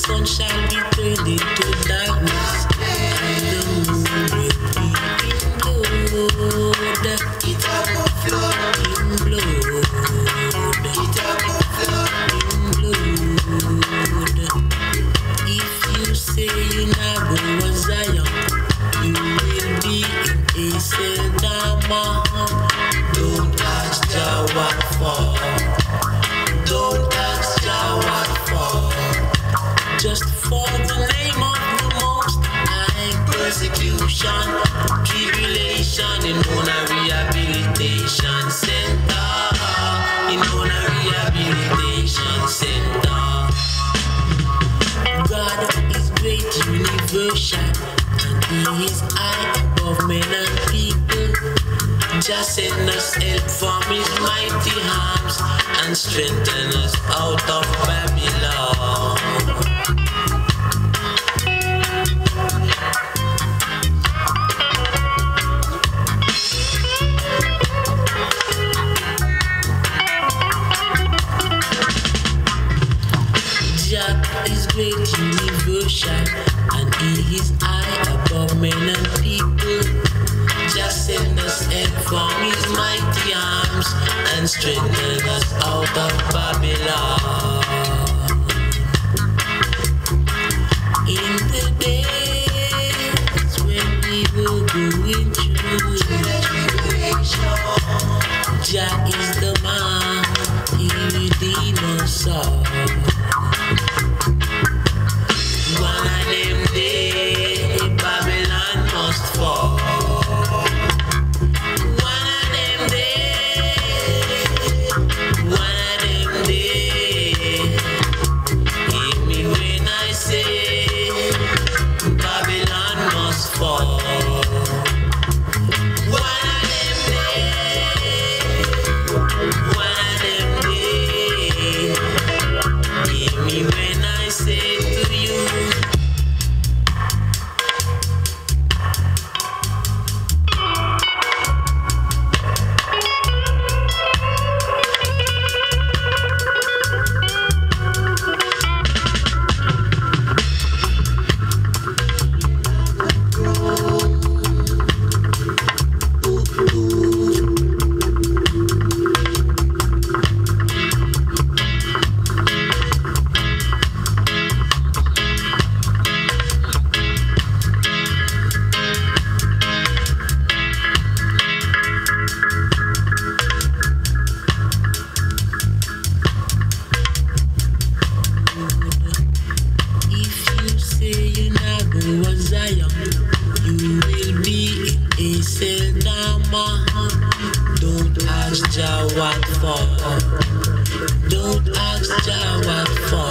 sun shall be turned into darkness, and the moon will be in blood. It will flow in blood. It will flow in blood. If you say you never was Zion, you will be in a Seldama. Don't ask Jah what for. Don't ask Jah what for. Just for the name of the Most High. Persecution, tribulation in Mona Rehabilitation Center. In Mona Rehabilitation Center. God is great, universal, and He is high above men and people. Just send us help from His mighty arms and strengthen us out of Babylon. Jah is great, universal, and He is high above men and people. Just send us help from His mighty arms and strengthen us out of Babylon. In the days when we were going through tribulation, Jah is the man, He redeemed us all. One of them days, Babylon must fall. Don't ask Jah what for. Don't ask Jah what for.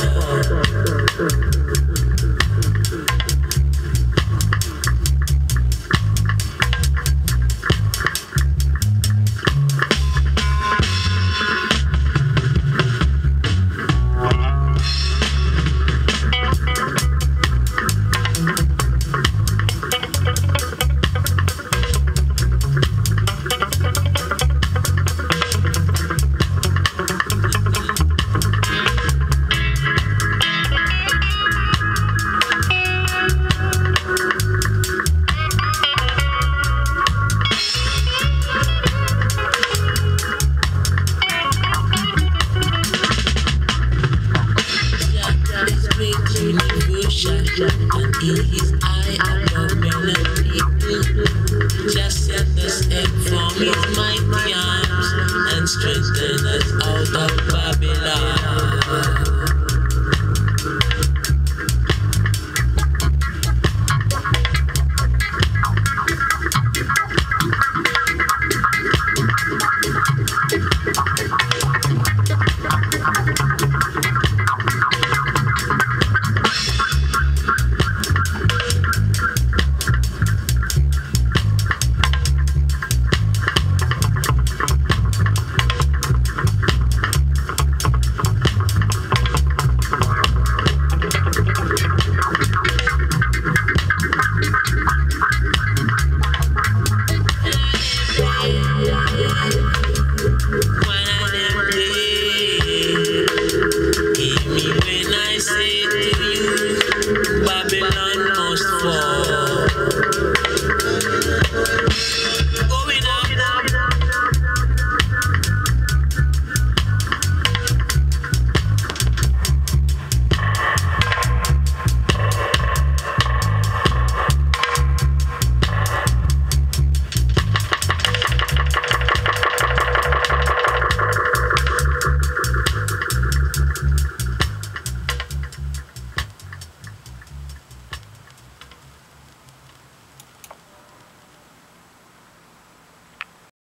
And He is high above men and people. Just send us help from His mighty arms and strengthen us out of Babylon.